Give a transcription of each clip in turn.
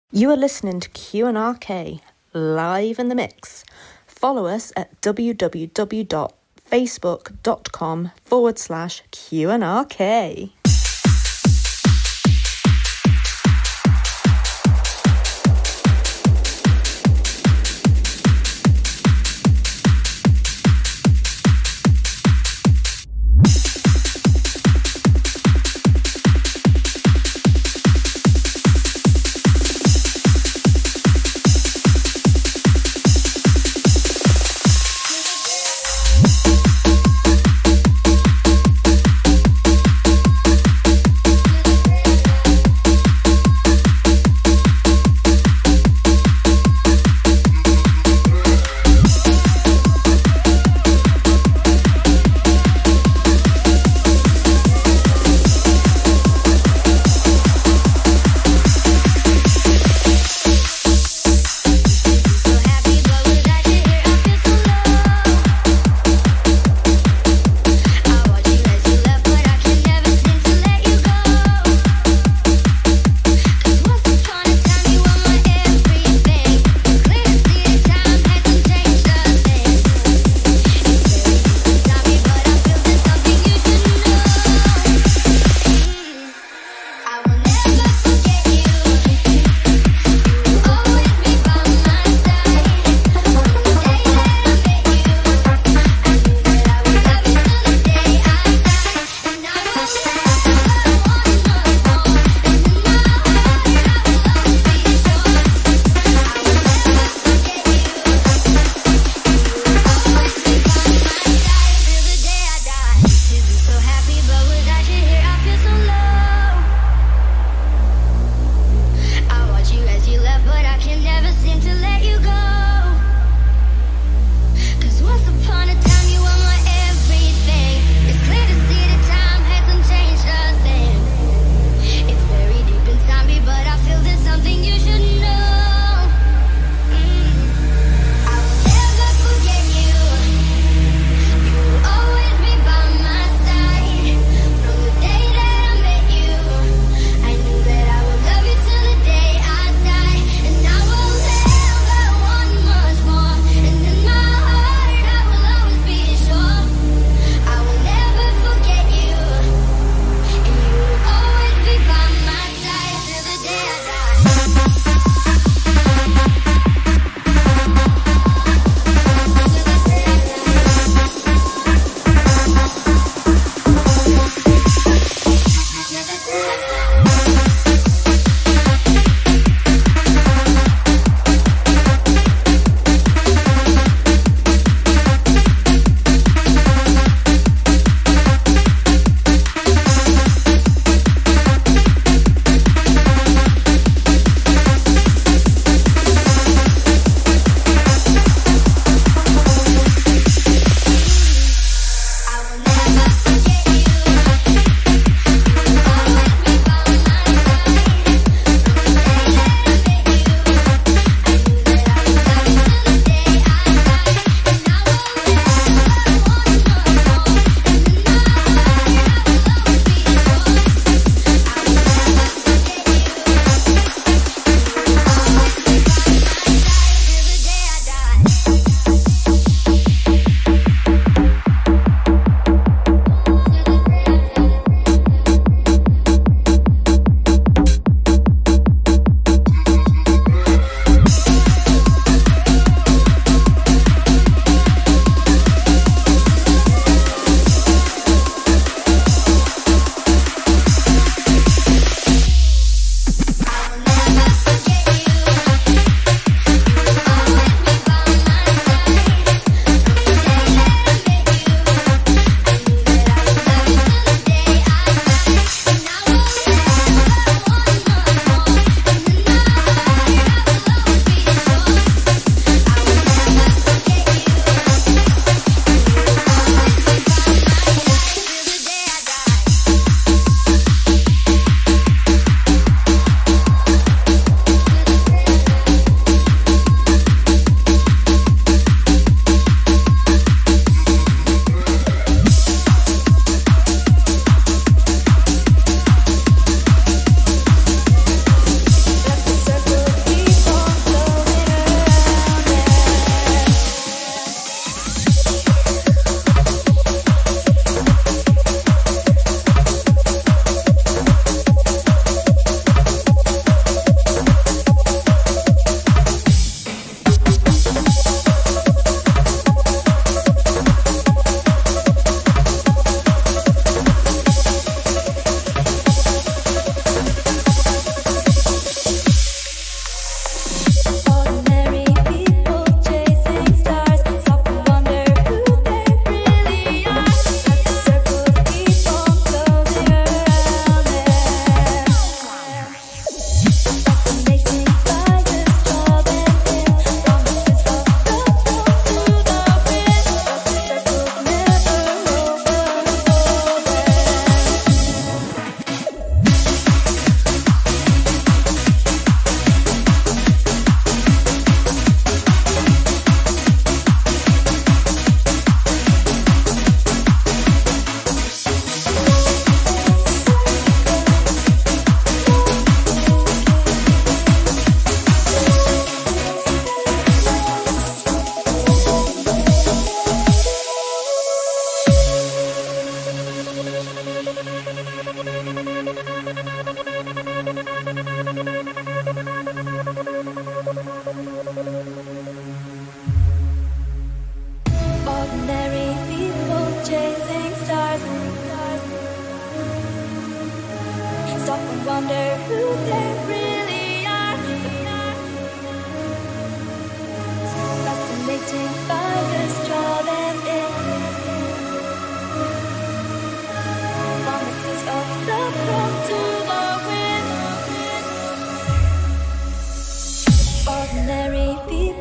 You are listening to QNRK, live in the mix. Follow us at www.facebook.com/QNRK.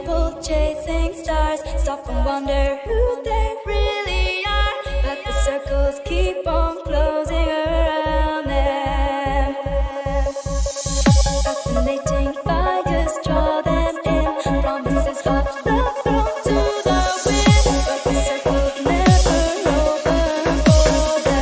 people chasing stars stop and wonder who they really are, but the circles keep on closing around them. Fascinating fires draw them in, promises of love thrown to the wind, but the circles never open for them.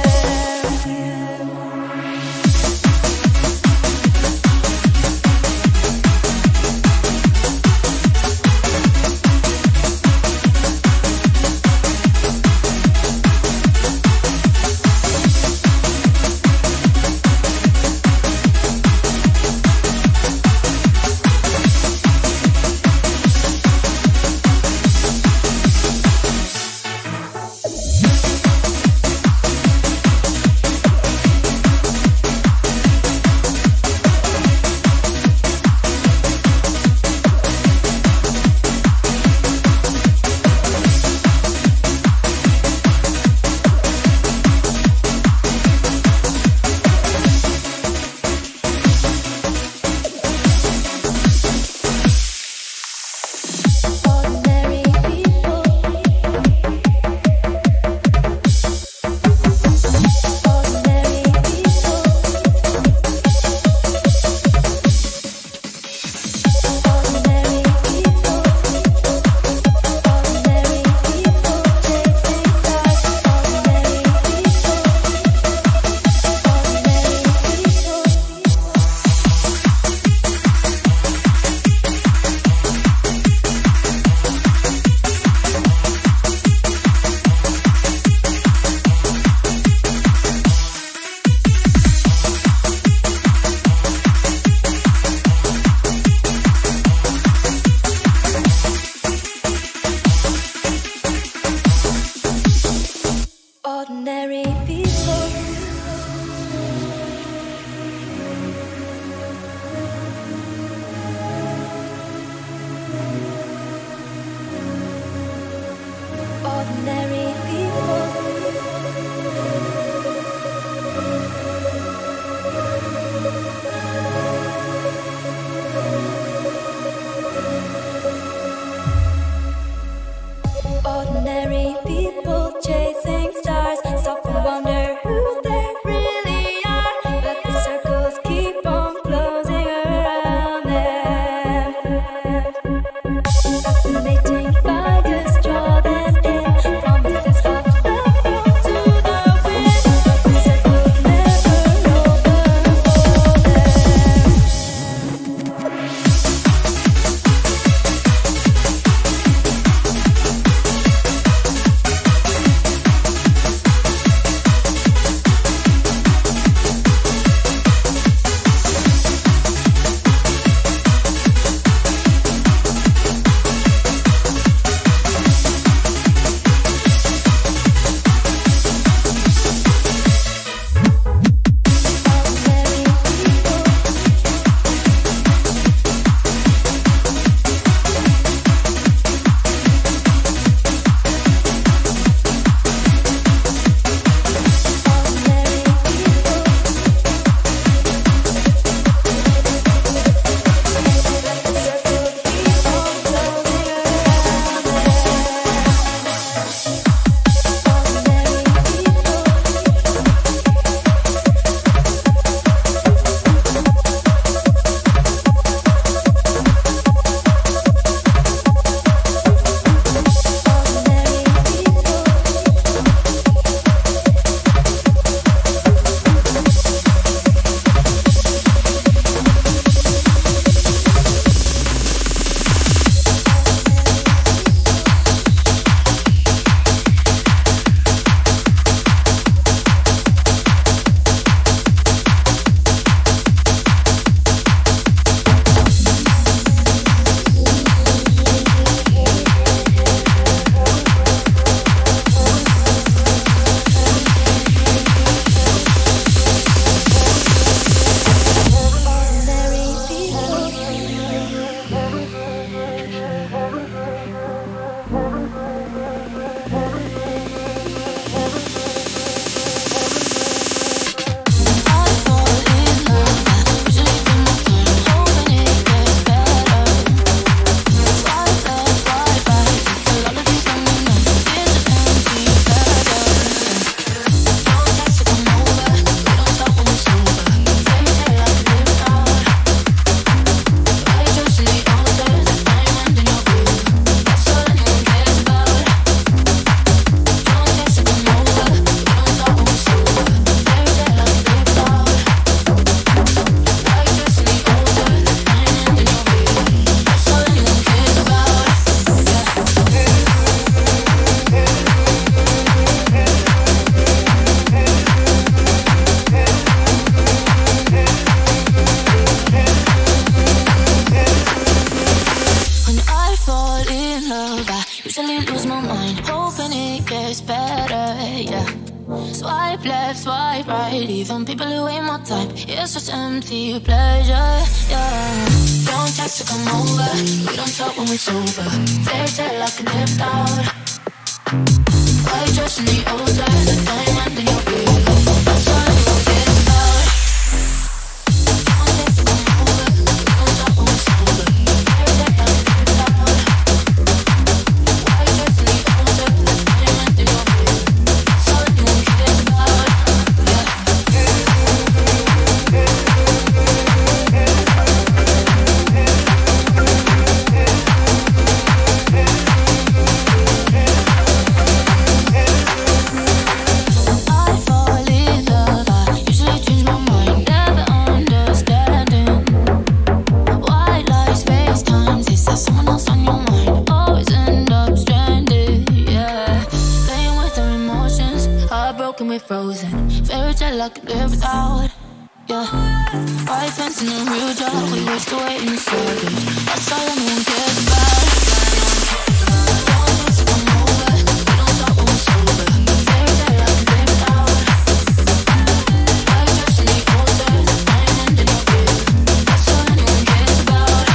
it gets better, yeah. Swipe left, swipe right, even people who ain't my type. It's just empty pleasure, yeah. Don't text to come over, we don't talk when we're sober. Fairy tale I can live out. White dress in the old dress, the diamond in your beard. That's all you forget about. Don't text to come over, we don't talk when we're sober. Fairy tale I can live out. White dress in the old dress, the diamond in your beard. That's all you forget about, yeah. I fall in love, I usually change my mind, never understanding why lies FaceTimes. Is there someone else on your mind? Always end up stranded, yeah. Playing with our emotions, heartbroken, we're frozen. Fairy tale I could live without, yeah. White fence and a real job, we wasted away in the savage. That's all anyone cares about. Don't text to come over, we don't talk when we're sober. Fairy tale I could live without. White dress in the old dress, diamond in your beard. That's all anyone cares about.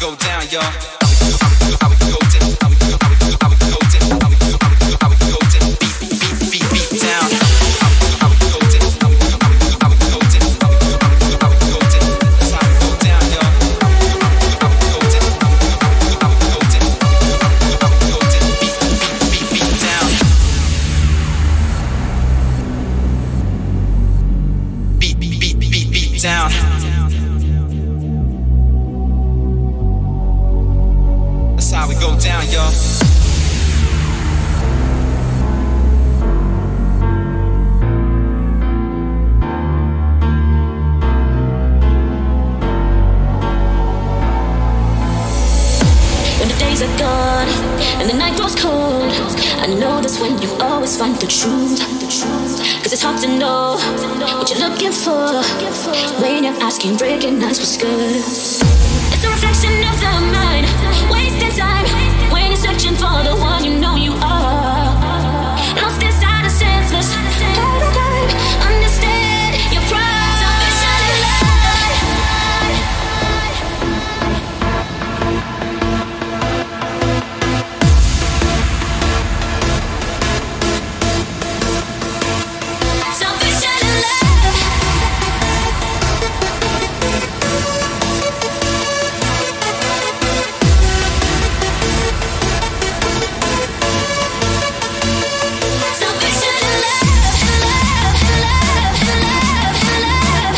go down, y'all. How we go down, how we go down, how we go down, how we go down, how we go down, beat down. How we go down, how we go down, how we go down, how we go down. That's how we go down, y'all. How we go down, how we go down, how we go down, beat down. Beat down. That's how we go down, y'all. When the days are gone and the night grows cold, I know that's when you always find the truth. Cause it's hard to know what you're looking for when you're asking, recognize what's good. It's a reflection of the mind, wasting time when you're searching for the one you know you are. Lost inside a senseless paradigm. Understand your pride. Salvation and light. Salvation and love. Salvation and love, love, love, love, love,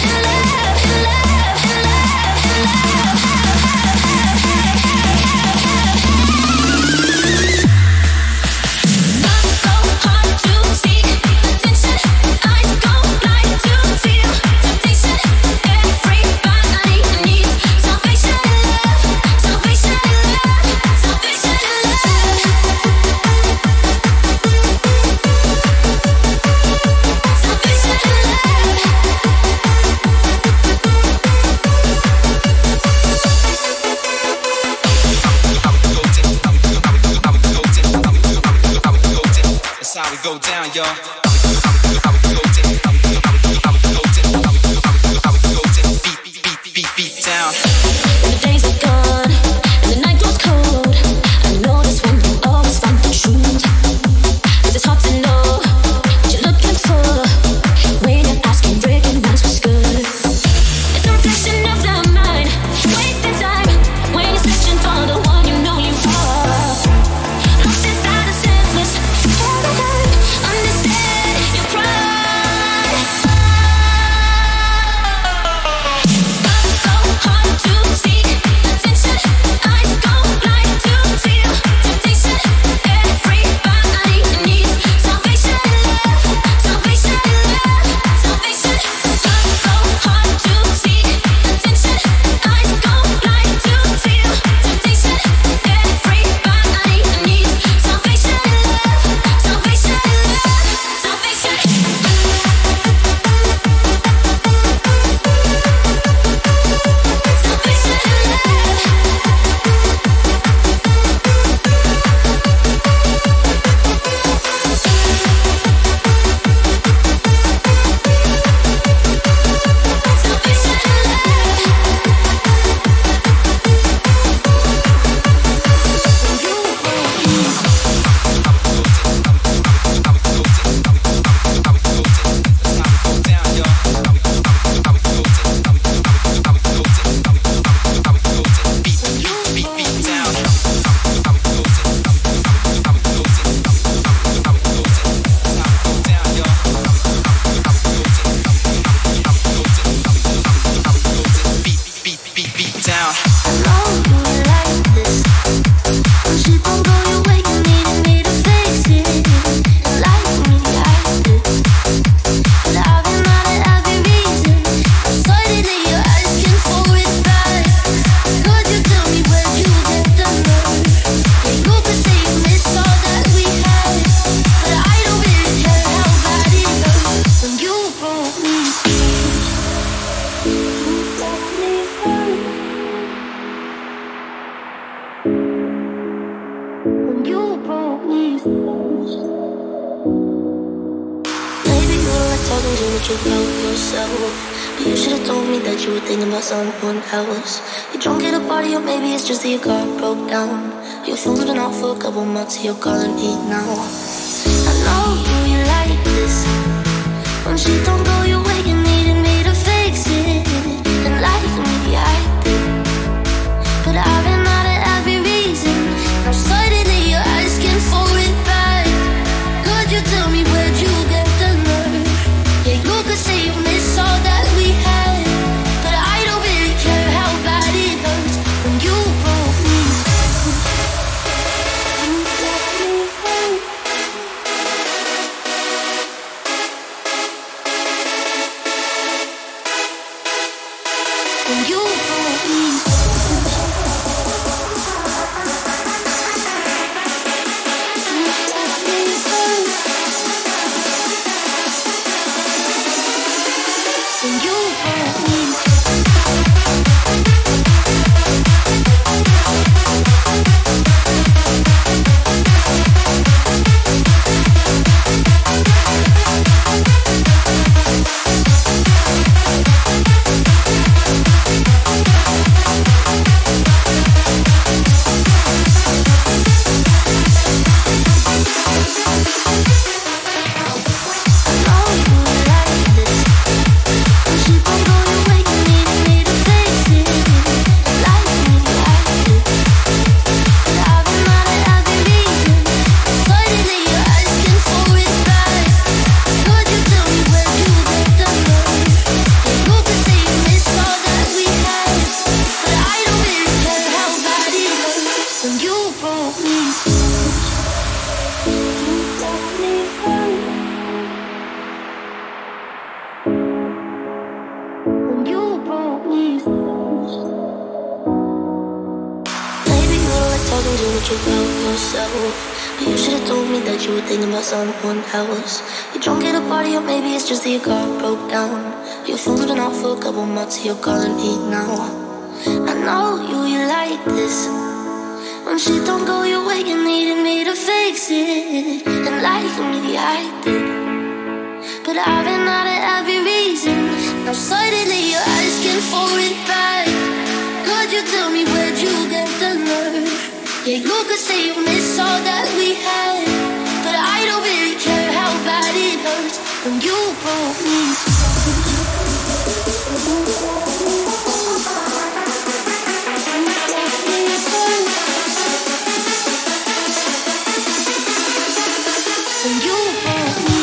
Thoughts go hard to seek attention. Eyes go blind to feel temptation. Everybody needs salvation and love, salvation and love, salvation and love, salvation and That's how we go down, y'all. How we go down, how we go down, how we go down, how we go down, beat down. When the days are gone and the night grows cold, I know that's when you always find the truth. 'Cause it's hard to know what you're looking for when you're asking, recognize what's good. It's a reflection of the mind, wasting time when you're searching for the one you know you are. Lost inside a senseless paradigm. Understand your pride. Thoughts go hard to seek attention. Eyes go blind to feel temptation. Everybody needs salvation and love, salvation and love, salvation. Thoughts go hard to seek attention. Eyes go blind to feel temptation. Everybody needs salvation and love, salvation and love, salvation. Beat down. Maybe you're a talking too much about yourself. But you should've told me that you were thinking about someone else. You're drunk at a party, or maybe it's just that your car broke down. Your phone's been off for a couple months, so you're calling me now. I know you like this. When shit don't go your way, you needed me to fix it. And like maybe I did, but I've been out of every reason. Now suddenly you're asking for it back. Could you tell me where'd you get the nerve? Yeah, you could say you miss all that we had, but I don't really care how bad it hurts when you broke me. When you broke me. When you broke me. Someone else. You're drunk at a party, or maybe it's just that your car broke down. Your phone's been off for a couple months, so you're calling me now. I know you like this. When shit don't go your way, you needed me to fix it. And like maybe I did, but I've been out of every reason. Now suddenly you're asking for it back. Could you tell me where'd you get the nerve? Yeah, you could say you miss all that we had, but I don't really care how bad it hurts when you broke me. When you broke me.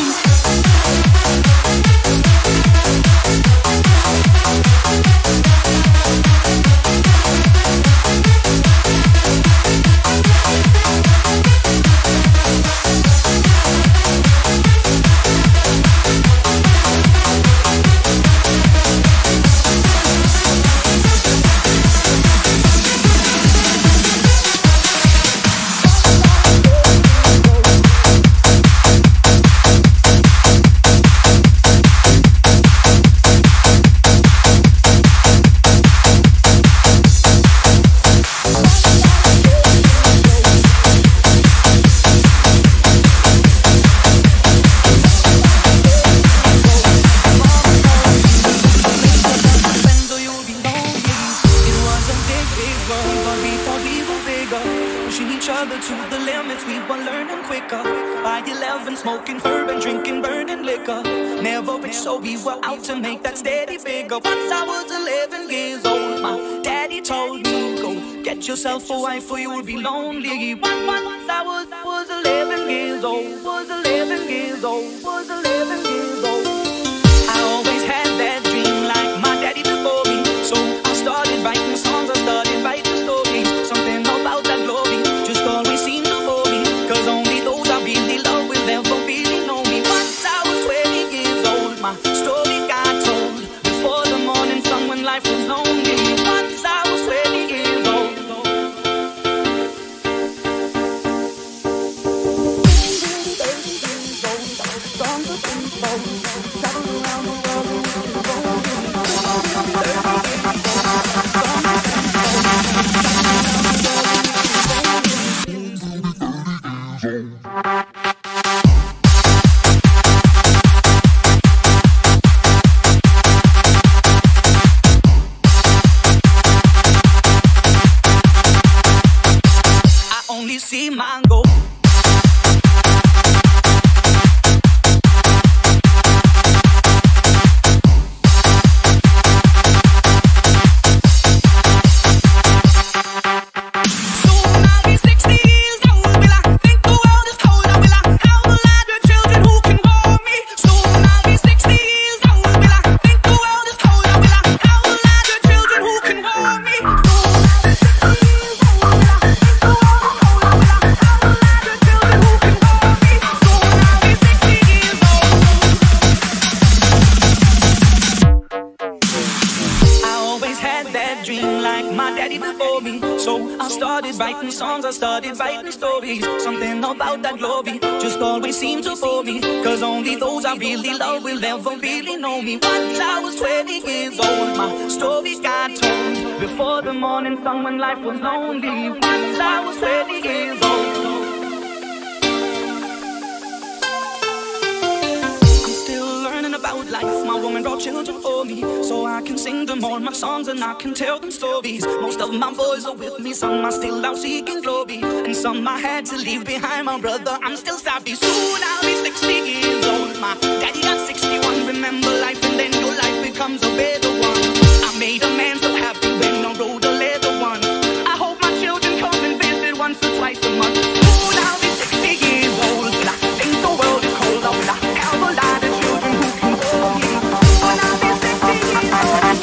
So we were out to make that steady figure. Once I was 11 years old, my daddy told me, go get yourself a wife or you'll be lonely. Once I was 11 years old, was 11 years old, was 11 years old. I always had that dream like my daddy before me. So I started writing songs, I started writing stories. Something about that glory just always seemed to bore me, cause only those I really love will ever really know me. Once I was 20 years old, my story got told before the morning sun when life was lonely. Once I was 20 years old. started writing songs, I started writing stories. Something about that glory just always seemed to bore me. Cause only those I really love will ever really know me. Once I was 20 years old, my story got told. Before the morning sun when life was lonely. Once I was 20 years old. About life, my woman brought children for me, so I can sing them all my songs and I can tell them stories. Most of my boys are with me, some are still out seeking glory, and some I had to leave behind. My brother, I'm still savvy. Soon I'll be 60 years old. My daddy got 61. Remember life, and then your life becomes a better one. I made a man so happy when I rode a leather one. I hope my children come and visit once or twice a month. Soon I'll be 60 years old. When I think the world is cold, I will have a lot of children who can hold me. When I'll be 60 years old.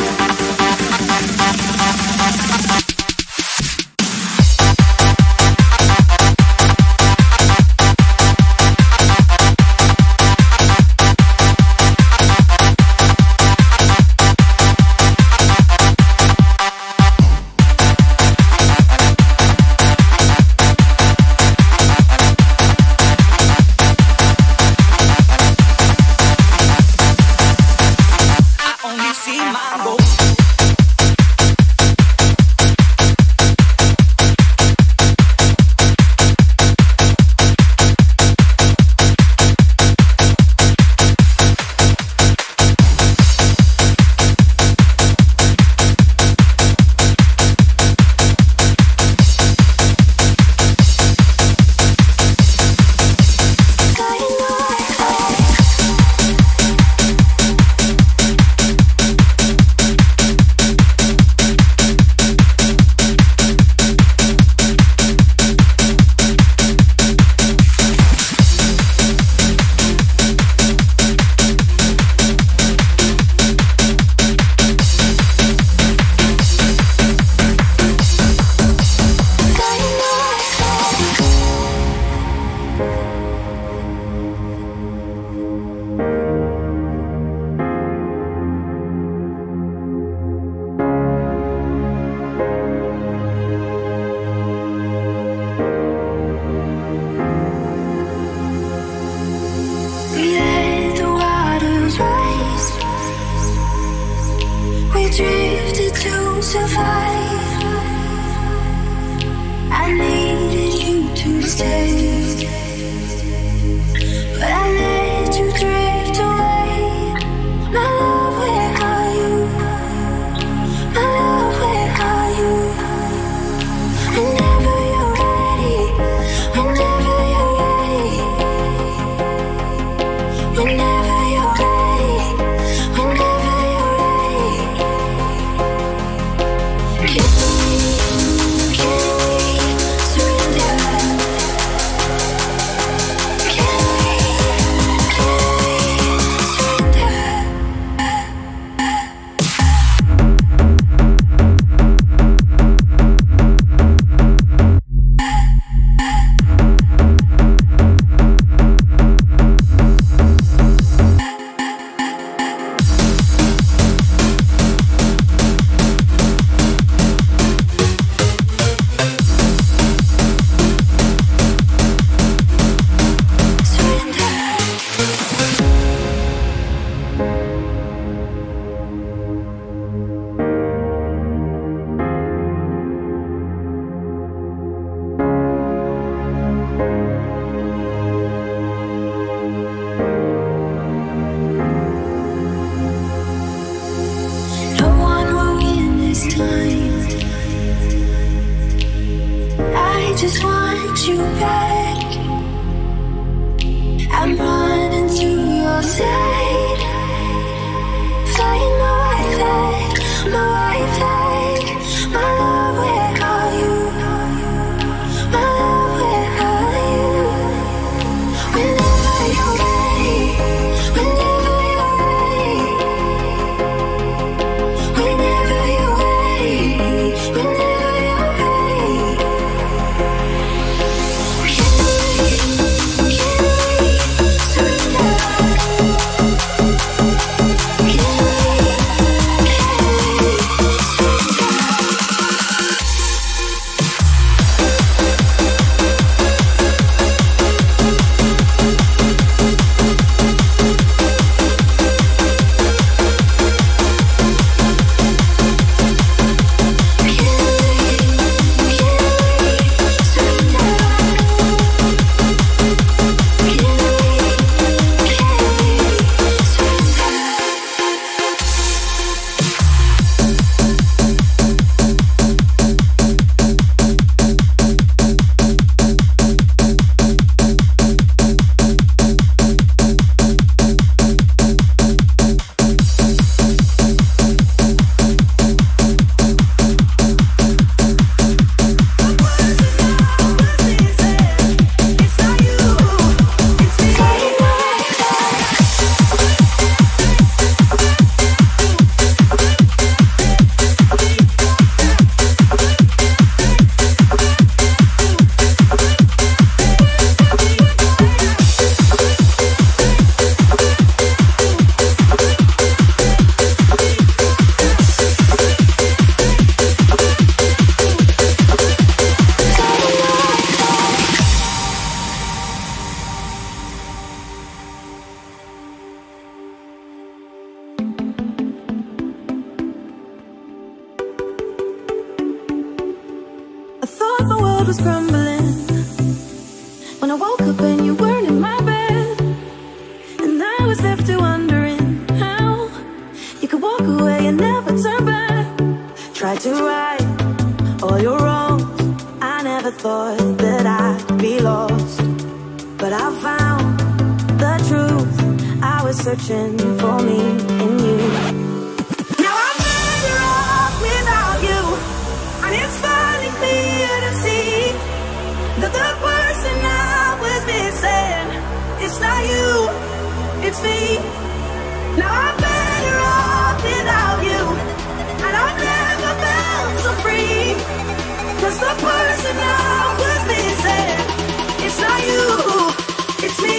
thought the world was crumbling. When I woke up and you weren't in my bed, and I was left to wondering how you could walk away and never turn back. Tried to right all your wrongs. I never thought that I'd be lost, but I found the truth. I was searching for me in you. Now I'm better off without you, and it's finally clear to see that the person I was missing, it's not you, it's me. Now I'm better off without you, and I've never felt so free. 'Cause the person I was missing, it's not you, it's me.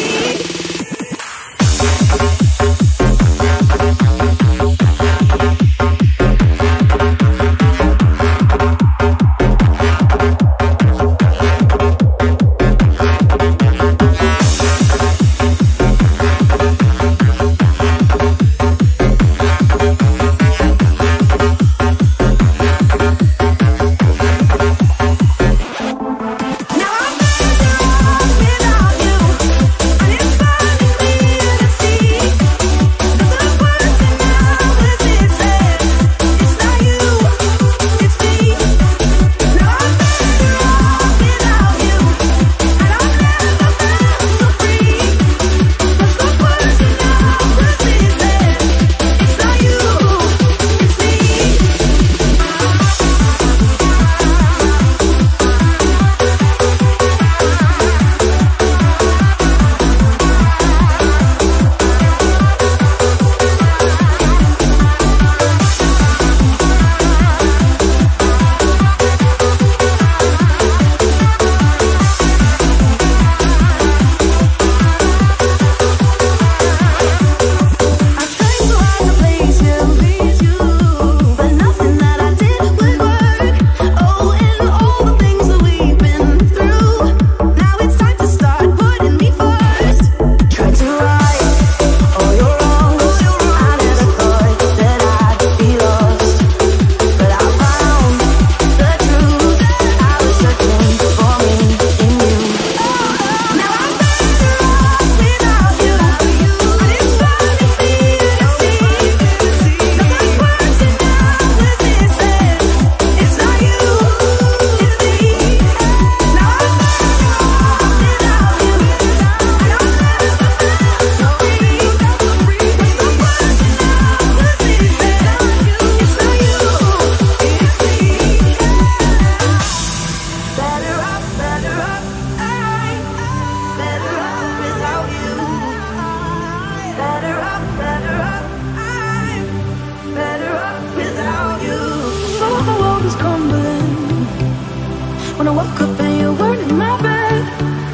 When I woke up and you weren't in my bed,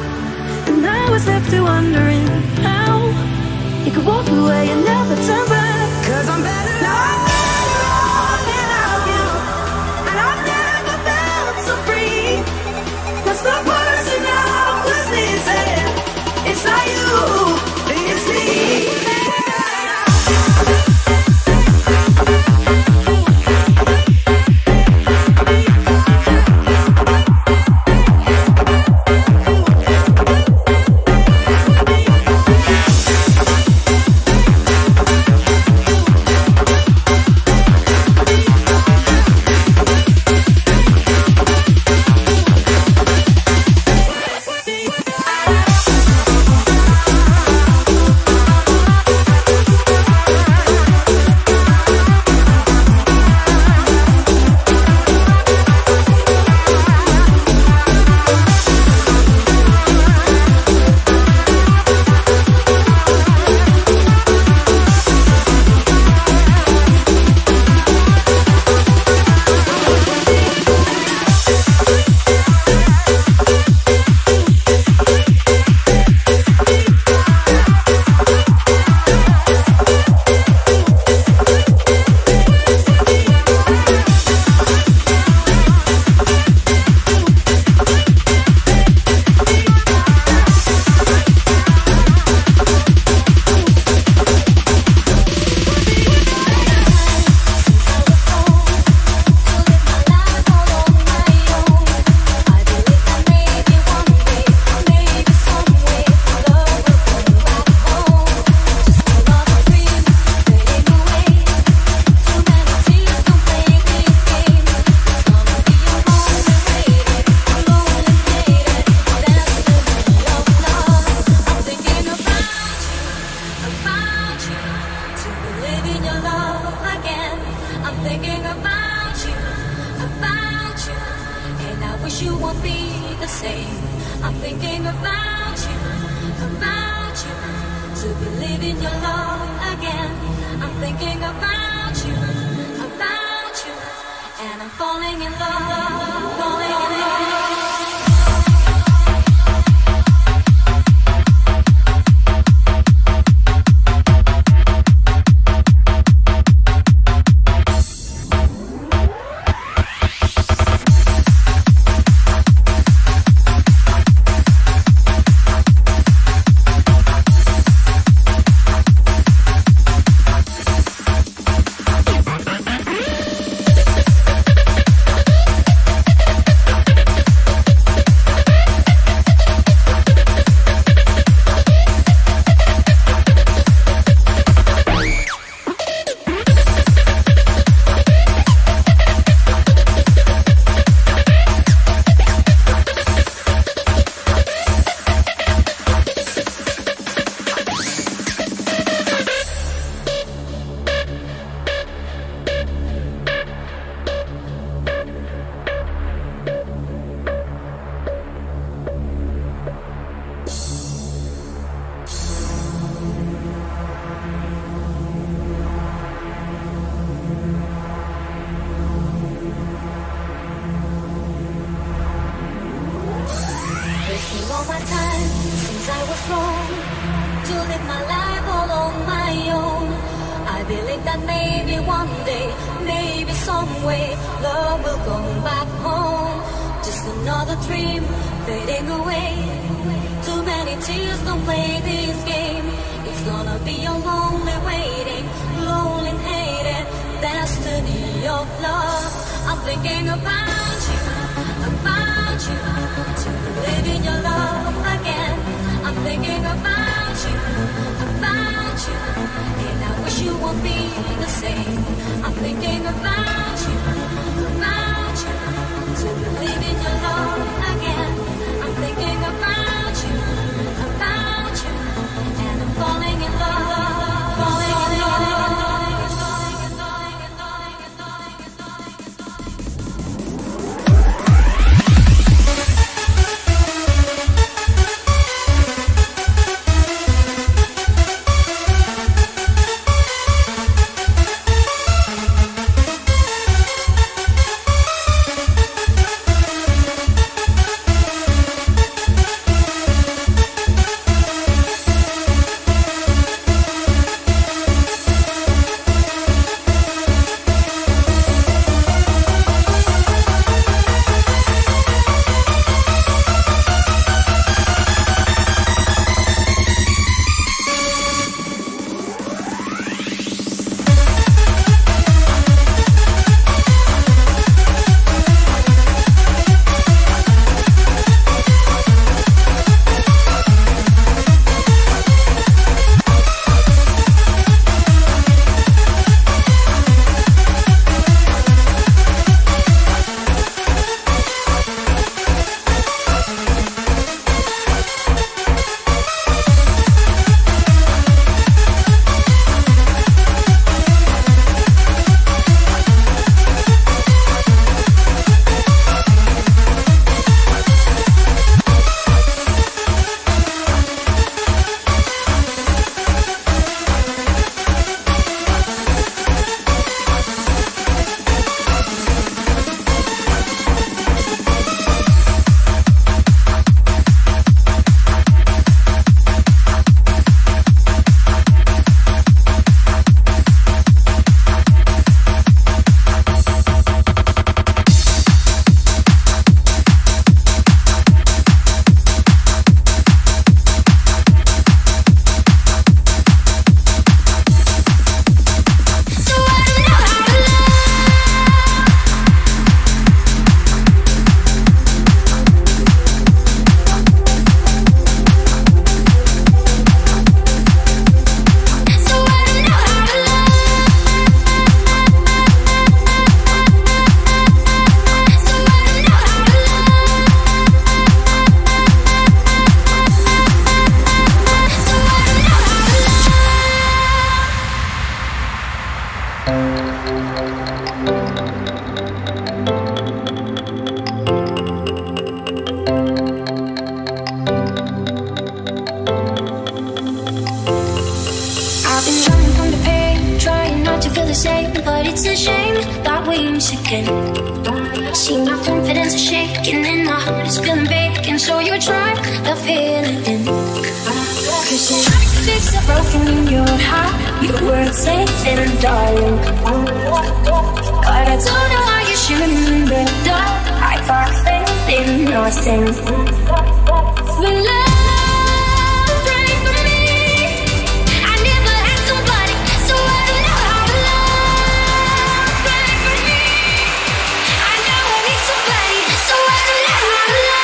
and I was left to wondering how you could walk away and never turn back. 'Cause I'm better now, I'm better off without you, and I've never felt so free. 'Cause the person I was missing, it's not you, it's me. believe in your love again. I'm thinking about you, and I'm falling in love, falling in love. All my time since I was born to live my life all on my own. I believe that maybe one day, maybe some way, love will come back home. Just another dream fading away. Too many tears, don't play this game. It's gonna be a lonely waiting, lonely hated destiny of love. I'm thinking about you, to live in your love again. I'm thinking about you, and I wish you won't be the same. I'm thinking about you, to live in your love again. I'm thinking about you, and I'm falling in love, falling in love. want to feel the same, but it's a shame that we miss again. See, my confidence is shaking and my heart is feeling vacant. So you try to feel it in. Cause you try to fix the broken in your heart. You were safe and dying, but I don't know why you shouldn't in the dark. I got faith in nothing. But love, pray for me. I never had somebody, so I don't know how to love. Pray for me. I know I need somebody, so I don't know how to love.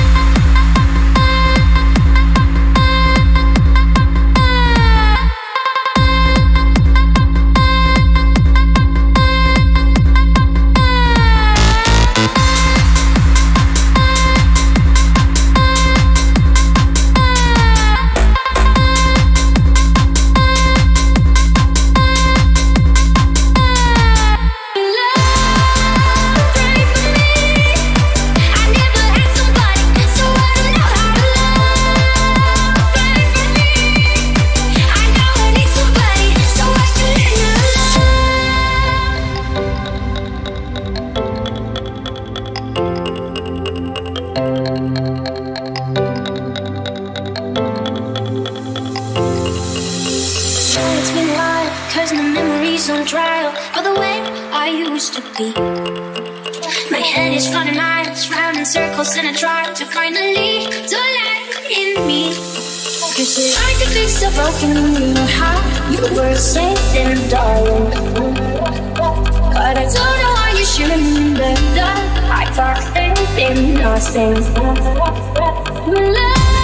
On trial for the way I used to be. My head is running miles round in circles and I try to finally to land in me. Cause you tried to fix the broken in your heart. You were safe and dying, but I don't know why you shouldn't in the dark. I got faith in nothing. Love.